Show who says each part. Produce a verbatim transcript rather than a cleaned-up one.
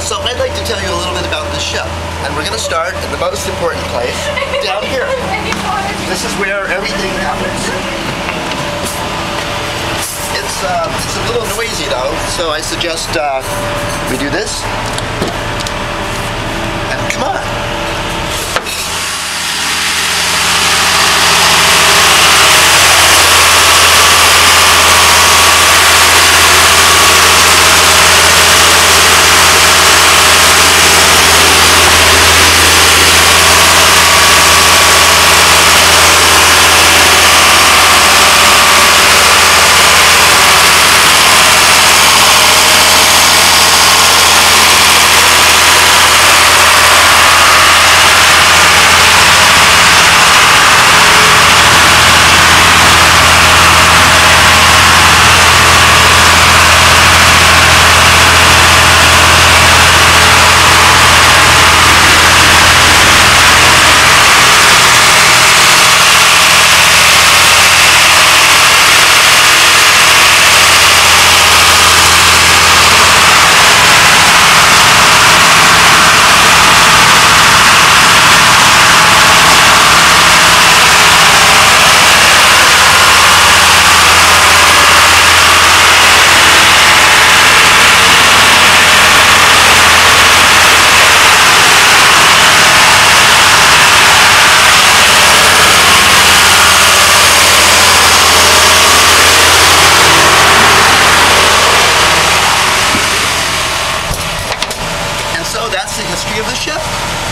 Speaker 1: So I'd like to tell you a little bit about this ship. And we're going to start in the most important place, down here. This is where everything happens. It's, uh, it's a little noisy though, so I suggest uh, we do this. And come on. So that's the history of the ship.